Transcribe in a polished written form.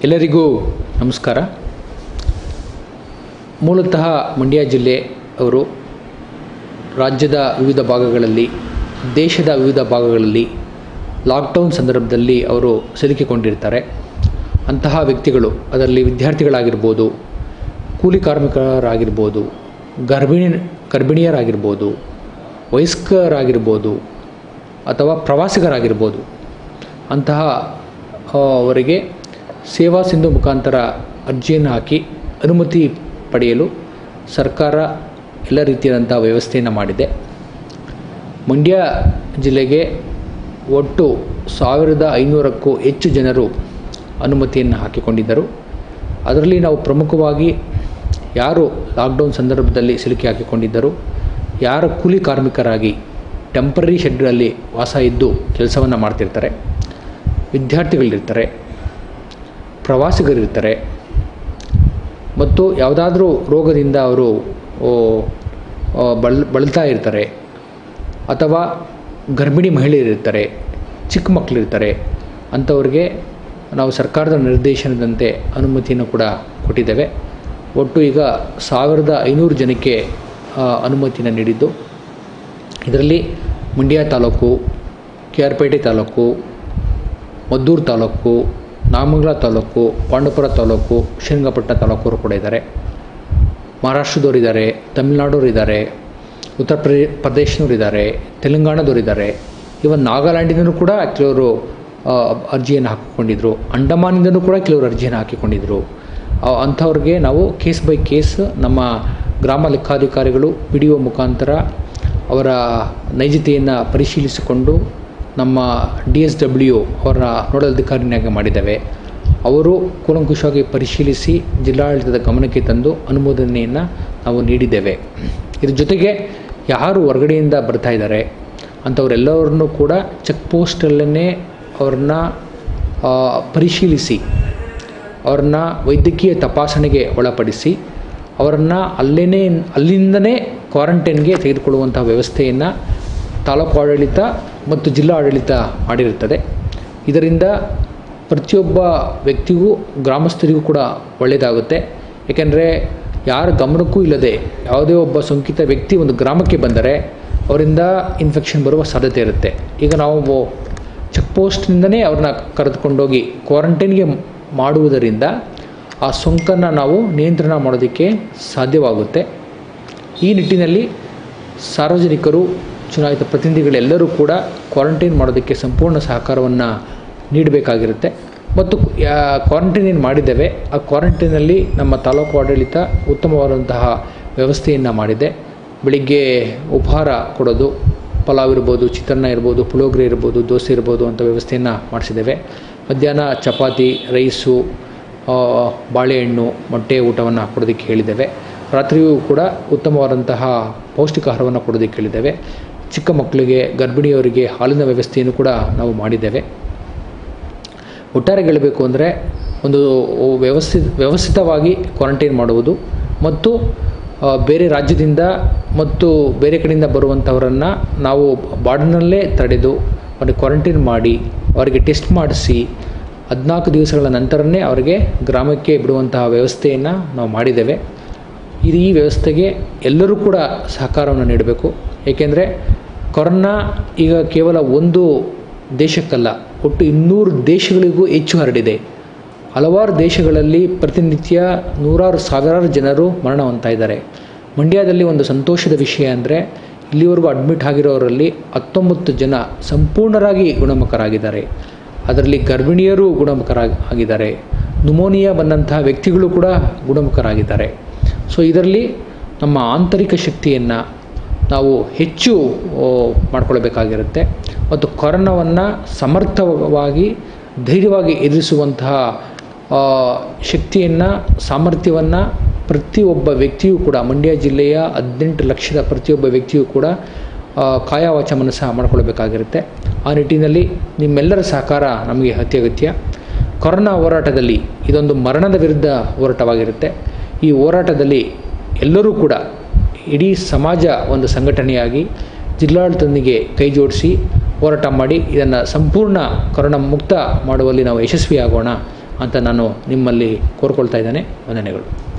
ಎಲ್ಲರಿಗೂ ನಮಸ್ಕಾರ. ಮೂಲತಃ ಮಂಡ್ಯ ಜಿಲ್ಲೆ ಅವರು ರಾಜ್ಯದ ವಿವಿಧ ಭಾಗಗಳಲ್ಲಿ, ದೇಶದ ವಿವಿಧ ಭಾಗಗಳಲ್ಲಿ ಲಾಕ್ಡೌನ್ ಸಂದರ್ಭದಲ್ಲಿ ಅವರು ಸಿಲುಕಿಕೊಂಡಿರ್ತಾರೆ. ಅಂತಹ ವ್ಯಕ್ತಿಗಳು, ಅದರಲ್ಲಿ ವಿದ್ಯಾರ್ಥಿಗಳಾಗಿರ್ಬೋದು, ಕೂಲಿ ಕಾರ್ಮಿಕರಾಗಿರ್ಬೋದು, ಗರ್ಭಿಣಿಯರಾಗಿರ್ಬೋದು, ವಯಸ್ಕರಾಗಿರ್ಬೋದು ಅಥವಾ ಪ್ರವಾಸಿಗರಾಗಿರ್ಬೋದು, ಅಂತಹ ಅವರಿಗೆ ಸೇವಾ ಸಿಂಧು ಮುಖಾಂತರ ಅರ್ಜಿಯನ್ನು ಹಾಕಿ ಅನುಮತಿ ಪಡೆಯಲು ಸರ್ಕಾರ ಎಲ್ಲ ರೀತಿಯಾದಂಥ ವ್ಯವಸ್ಥೆಯನ್ನು ಮಾಡಿದೆ. ಮಂಡ್ಯ ಜಿಲ್ಲೆಗೆ ಒಟ್ಟು 1500ಕ್ಕೂ ಹೆಚ್ಚು ಜನರು ಅನುಮತಿಯನ್ನು ಹಾಕಿಕೊಂಡಿದ್ದರು. ಅದರಲ್ಲಿ ನಾವು ಪ್ರಮುಖವಾಗಿ ಯಾರು ಲಾಕ್ಡೌನ್ ಸಂದರ್ಭದಲ್ಲಿ ಸಿಲುಕಿ ಹಾಕಿಕೊಂಡಿದ್ದರು, ಯಾರು ಕೂಲಿ ಕಾರ್ಮಿಕರಾಗಿ ಟೆಂಪರರಿ ಶೆಡ್ಗಳಲ್ಲಿ ವಾಸ ಇದ್ದು ಕೆಲಸವನ್ನು ಮಾಡ್ತಿರ್ತಾರೆ, ವಿದ್ಯಾರ್ಥಿಗಳಿರ್ತಾರೆ, ಪ್ರವಾಸಿಗರಿರ್ತಾರೆ ಮತ್ತು ಯಾವುದಾದ್ರೂ ರೋಗದಿಂದ ಅವರು ಬಳಲ್ತಾ ಇರ್ತಾರೆ ಅಥವಾ ಗರ್ಭಿಣಿ ಮಹಿಳೆಯರಿರ್ತಾರೆ, ಚಿಕ್ಕ ಮಕ್ಕಳಿರ್ತಾರೆ, ಅಂಥವ್ರಿಗೆ ನಾವು ಸರ್ಕಾರದ ನಿರ್ದೇಶನದಂತೆ ಅನುಮತಿಯನ್ನು ಕೂಡ ಕೊಟ್ಟಿದ್ದೇವೆ. ಒಟ್ಟು ಈಗ 1500 ಜನಕ್ಕೆ ಅನುಮತಿಯನ್ನು ನೀಡಿದ್ದು, ಇದರಲ್ಲಿ ಮಂಡ್ಯ ತಾಲೂಕು, ಕೆ.ಆರ್.ಪೇಟೆ ತಾಲೂಕು, ಮದ್ದೂರು ತಾಲೂಕು, ನಾಮಂಗಲ ತಾಲೂಕು, ಪಾಂಡವಪುರ ತಾಲೂಕು, ಶ್ರೀರಂಗಪಟ್ಟಣ ತಾಲೂಕವರು ಕೂಡ ಇದ್ದಾರೆ. ಮಹಾರಾಷ್ಟ್ರದವರಿದ್ದಾರೆ, ತಮಿಳುನಾಡವರಿದ್ದಾರೆ, ಉತ್ತರ ಪ್ರದೇಶನವರಿದ್ದಾರೆ, ತೆಲಂಗಾಣದವರಿದ್ದಾರೆ, ಇವನ್ ನಾಗಾಲ್ಯಾಂಡಿಂದಲೂ ಕೂಡ ಕೆಲವರು ಅರ್ಜಿಯನ್ನು ಹಾಕಿಕೊಂಡಿದ್ರು, ಅಂಡಮಾನಿಂದಲೂ ಕೂಡ ಕೆಲವರು ಅರ್ಜಿಯನ್ನು ಹಾಕಿಕೊಂಡಿದ್ರು. ಅಂಥವ್ರಿಗೆ ನಾವು ಕೇಸ್ ಬೈ ಕೇಸ್ ನಮ್ಮ ಗ್ರಾಮ ಲೆಕ್ಕಾಧಿಕಾರಿಗಳು PDO ಮುಖಾಂತರ ಅವರ ನೈಜತೆಯನ್ನು ಪರಿಶೀಲಿಸಿಕೊಂಡು ನಮ್ಮ DSW ಅವರ ನೋಡಲ್ ಅಧಿಕಾರಿನಾಗಿ ಮಾಡಿದ್ದೇವೆ. ಅವರು ಕೂಲಂಕುಷವಾಗಿ ಪರಿಶೀಲಿಸಿ ಜಿಲ್ಲಾಡಳಿತದ ಗಮನಕ್ಕೆ ತಂದು ಅನುಮೋದನೆಯನ್ನು ನಾವು ನೀಡಿದ್ದೇವೆ. ಇದ್ರ ಜೊತೆಗೆ ಯಾರು ಹೊರಗಡೆಯಿಂದ ಬರ್ತಾ ಇದ್ದಾರೆ ಅಂಥವರೆಲ್ಲರನ್ನೂ ಕೂಡ ಚೆಕ್ ಪೋಸ್ಟಲ್ಲೇ ಅವ್ರನ್ನ ಪರಿಶೀಲಿಸಿ ಅವ್ರನ್ನ ವೈದ್ಯಕೀಯ ತಪಾಸಣೆಗೆ ಒಳಪಡಿಸಿ ಅವರನ್ನು ಅಲ್ಲಿಂದನೇ ಕ್ವಾರಂಟೈನ್ಗೆ ತೆಗೆದುಕೊಳ್ಳುವಂಥ ವ್ಯವಸ್ಥೆಯನ್ನು ತಾಲೂಕು ಆಡಳಿತ ಮತ್ತು ಜಿಲ್ಲಾ ಆಡಳಿತ ಮಾಡಿರುತ್ತದೆ. ಇದರಿಂದ ಪ್ರತಿಯೊಬ್ಬ ವ್ಯಕ್ತಿಗೂ, ಗ್ರಾಮಸ್ಥರಿಗೂ ಕೂಡ ಒಳ್ಳೆಯದಾಗುತ್ತೆ. ಏಕೆಂದರೆ ಯಾರ ಗಮನಕ್ಕೂ ಇಲ್ಲದೆ ಯಾವುದೇ ಒಬ್ಬ ಸೋಂಕಿತ ವ್ಯಕ್ತಿ ಒಂದು ಗ್ರಾಮಕ್ಕೆ ಬಂದರೆ ಅವರಿಂದ ಇನ್ಫೆಕ್ಷನ್ ಬರುವ ಸಾಧ್ಯತೆ ಇರುತ್ತೆ. ಈಗ ನಾವು ಚೆಕ್ ಪೋಸ್ಟ್ನಿಂದನೇ ಅವ್ರನ್ನ ಕರೆದುಕೊಂಡೋಗಿ ಕ್ವಾರಂಟೈನ್ಗೆ ಮಾಡುವುದರಿಂದ ಆ ಸೋಂಕನ್ನು ನಾವು ನಿಯಂತ್ರಣ ಮಾಡೋದಕ್ಕೆ ಸಾಧ್ಯವಾಗುತ್ತೆ. ಈ ನಿಟ್ಟಿನಲ್ಲಿ ಸಾರ್ವಜನಿಕರು, ಚುನಾಯಿತ ಪ್ರತಿನಿಧಿಗಳೆಲ್ಲರೂ ಕೂಡ ಕ್ವಾರಂಟೈನ್ ಮಾಡೋದಕ್ಕೆ ಸಂಪೂರ್ಣ ಸಹಕಾರವನ್ನು ನೀಡಬೇಕಾಗಿರುತ್ತೆ. ಮತ್ತು ಕ್ವಾರಂಟೈನ್ ಏನು ಮಾಡಿದ್ದೇವೆ, ಆ ಕ್ವಾರಂಟೈನಲ್ಲಿ ನಮ್ಮ ತಾಲೂಕು ಆಡಳಿತ ಉತ್ತಮವಾದಂತಹ ವ್ಯವಸ್ಥೆಯನ್ನು ಮಾಡಿದೆ. ಬೆಳಿಗ್ಗೆ ಉಪಹಾರ ಕೊಡೋದು, ಪಲಾವ್ ಇರ್ಬೋದು, ಚಿತ್ರಾನ್ನ ಇರ್ಬೋದು, ಪುಳಿಯೋಗರೆ ಇರ್ಬೋದು, ದೋಸೆ ಇರ್ಬೋದು ಅಂತ ವ್ಯವಸ್ಥೆಯನ್ನು ಮಾಡಿಸಿದ್ದೇವೆ. ಮಧ್ಯಾಹ್ನ ಚಪಾತಿ, ರೈಸು, ಬಾಳೆಹಣ್ಣು, ಮೊಟ್ಟೆ ಊಟವನ್ನು ಕೊಡೋದಕ್ಕೆ ಹೇಳಿದ್ದೇವೆ. ರಾತ್ರಿಯೂ ಕೂಡ ಉತ್ತಮವಾದಂತಹ ಪೌಷ್ಟಿಕ ಆಹಾರವನ್ನು ಕೊಡೋದಕ್ಕೆ ಹೇಳಿದ್ದೇವೆ. ಚಿಕ್ಕ ಮಕ್ಕಳಿಗೆ, ಗರ್ಭಿಣಿಯವರಿಗೆ ಹಾಲಿನ ವ್ಯವಸ್ಥೆಯನ್ನು ಕೂಡ ನಾವು ಮಾಡಿದ್ದೇವೆ. ಒಟ್ಟಾರೆ ಹೇಳಬೇಕು ಅಂದರೆ ಒಂದು ವ್ಯವಸ್ಥಿತವಾಗಿ ಕ್ವಾರಂಟೈನ್ ಮಾಡುವುದು ಮತ್ತು ಬೇರೆ ರಾಜ್ಯದಿಂದ ಮತ್ತು ಬೇರೆ ಕಡೆಯಿಂದ ಬರುವಂಥವರನ್ನು ನಾವು ಬಾರ್ಡರ್ನಲ್ಲೇ ತಡೆದು ಅವರಿಗೆ ಕ್ವಾರಂಟೈನ್ ಮಾಡಿ ಅವರಿಗೆ ಟೆಸ್ಟ್ ಮಾಡಿಸಿ 14 ದಿವಸಗಳ ನಂತರನೇ ಅವರಿಗೆ ಗ್ರಾಮಕ್ಕೆ ಬಿಡುವಂತಹ ವ್ಯವಸ್ಥೆಯನ್ನು ನಾವು ಮಾಡಿದ್ದೇವೆ. ಈ ವ್ಯವಸ್ಥೆಗೆ ಎಲ್ಲರೂ ಕೂಡ ಸಹಕಾರವನ್ನು ನೀಡಬೇಕು. ಏಕೆಂದರೆ ಕೊರೋನಾ ಈಗ ಕೇವಲ ಒಂದು ದೇಶಕ್ಕಲ್ಲ, ಒಟ್ಟು 200 ದೇಶಗಳಿಗೂ ಹೆಚ್ಚು ಹರಡಿದೆ. ಹಲವಾರು ದೇಶಗಳಲ್ಲಿ ಪ್ರತಿನಿತ್ಯ ನೂರಾರು ಸಾವಿರಾರು ಜನರು ಮರಣ ಹೊಂದ್ತಾ ಇದ್ದಾರೆ. ಮಂಡ್ಯದಲ್ಲಿ ಒಂದು ಸಂತೋಷದ ವಿಷಯ ಅಂದರೆ ಇಲ್ಲಿವರೆಗೂ ಅಡ್ಮಿಟ್ ಆಗಿರೋರಲ್ಲಿ 19 ಜನ ಸಂಪೂರ್ಣರಾಗಿ ಗುಣಮುಖರಾಗಿದ್ದಾರೆ. ಅದರಲ್ಲಿ ಗರ್ಭಿಣಿಯರು ಗುಣಮುಖರಾಗಿದ್ದಾರೆ, ನ್ಯುಮೋನಿಯಾ ಬಂದಂತಹ ವ್ಯಕ್ತಿಗಳು ಕೂಡ ಗುಣಮುಖರಾಗಿದ್ದಾರೆ. ಸೊ ಇದರಲ್ಲಿ ನಮ್ಮ ಆಂತರಿಕ ಶಕ್ತಿಯನ್ನು ನಾವು ಹೆಚ್ಚು ಮಾಡಿಕೊಳ್ಬೇಕಾಗಿರುತ್ತೆ ಮತ್ತು ಕೊರೋನಾವನ್ನು ಸಮರ್ಥವಾಗಿ, ಧೈರ್ಯವಾಗಿ ಎದುರಿಸುವಂತಹ ಶಕ್ತಿಯನ್ನು, ಸಾಮರ್ಥ್ಯವನ್ನು ಪ್ರತಿಯೊಬ್ಬ ವ್ಯಕ್ತಿಯೂ ಕೂಡ, ಮಂಡ್ಯ ಜಿಲ್ಲೆಯ 18 ಲಕ್ಷದ ಪ್ರತಿಯೊಬ್ಬ ವ್ಯಕ್ತಿಯೂ ಕೂಡ ಕಾಯ ವಾಚ ಮನಸ್ಸ ಮಾಡಿಕೊಳ್ಬೇಕಾಗಿರುತ್ತೆ. ಆ ನಿಟ್ಟಿನಲ್ಲಿ ನಿಮ್ಮೆಲ್ಲರ ಸಹಕಾರ ನಮಗೆ ಅತ್ಯಗತ್ಯ. ಕೊರೋನಾ ಹೋರಾಟದಲ್ಲಿ ಇದೊಂದು ಮರಣದ ವಿರುದ್ಧ ಹೋರಾಟವಾಗಿರುತ್ತೆ. ಈ ಹೋರಾಟದಲ್ಲಿ ಎಲ್ಲರೂ ಕೂಡ, ಇಡೀ ಸಮಾಜ ಒಂದು ಸಂಘಟನೆಯಾಗಿ ಜಿಲ್ಲಾಡಳಿತದೊಂದಿಗೆ ಕೈ ಜೋಡಿಸಿ ಹೋರಾಟ ಮಾಡಿ ಇದನ್ನು ಸಂಪೂರ್ಣ ಕೊರೋನಾ ಮುಕ್ತ ಮಾಡುವಲ್ಲಿ ನಾವು ಯಶಸ್ವಿಯಾಗೋಣ ಅಂತ ನಾನು ನಿಮ್ಮಲ್ಲಿ ಕೋರ್ಕೊಳ್ತಾ ಇದ್ದೇನೆ. ವಂದನೆಗಳು.